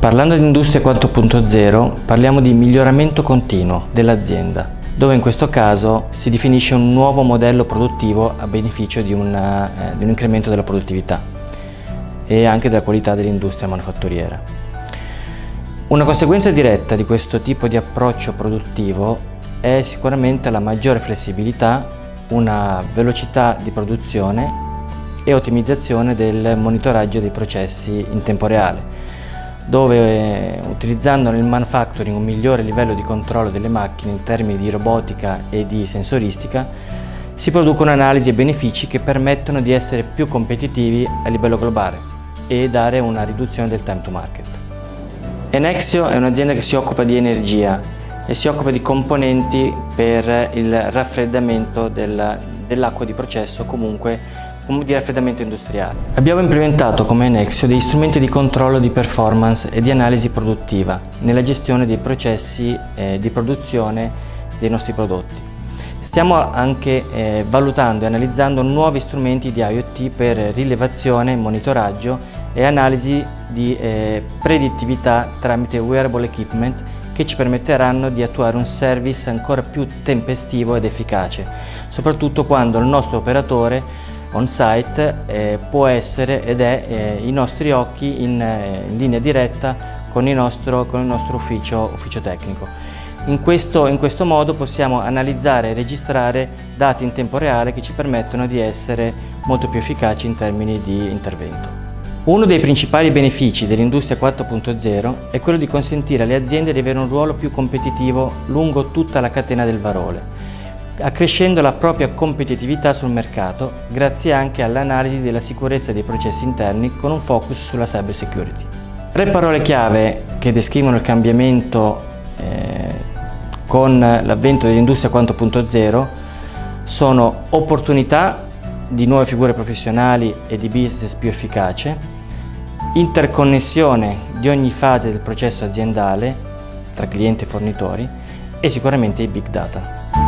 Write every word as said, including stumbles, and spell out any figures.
Parlando di Industria quattro punto zero, parliamo di miglioramento continuo dell'azienda, dove in questo caso si definisce un nuovo modello produttivo a beneficio di, una, eh, di un incremento della produttività e anche della qualità dell'industria manifatturiera. Una conseguenza diretta di questo tipo di approccio produttivo è sicuramente la maggiore flessibilità, una velocità di produzione e ottimizzazione del monitoraggio dei processi in tempo reale, dove utilizzando nel manufacturing un migliore livello di controllo delle macchine in termini di robotica e di sensoristica, si producono analisi e benefici che permettono di essere più competitivi a livello globale e dare una riduzione del time to market. Enexio è un'azienda che si occupa di energia e si occupa di componenti per il raffreddamento del, dell'acqua di processo, comunque di raffreddamento industriale. Abbiamo implementato come Enexio degli strumenti di controllo di performance e di analisi produttiva nella gestione dei processi eh, di produzione dei nostri prodotti. Stiamo anche eh, valutando e analizzando nuovi strumenti di IoT per rilevazione, monitoraggio e analisi di eh, predittività tramite wearable equipment che ci permetteranno di attuare un service ancora più tempestivo ed efficace, soprattutto quando il nostro operatore on-site eh, può essere ed è eh, i nostri occhi in, eh, in linea diretta con il nostro, con il nostro ufficio, ufficio tecnico. In questo, in questo modo possiamo analizzare e registrare dati in tempo reale che ci permettono di essere molto più efficaci in termini di intervento. Uno dei principali benefici dell'Industria quattro punto zero è quello di consentire alle aziende di avere un ruolo più competitivo lungo tutta la catena del valore, accrescendo la propria competitività sul mercato grazie anche all'analisi della sicurezza dei processi interni con un focus sulla cyber security. Tre parole chiave che descrivono il cambiamento eh, con l'avvento dell'Industria quattro punto zero sono opportunità di nuove figure professionali e di business più efficace, interconnessione di ogni fase del processo aziendale tra clienti e fornitori e sicuramente i big data.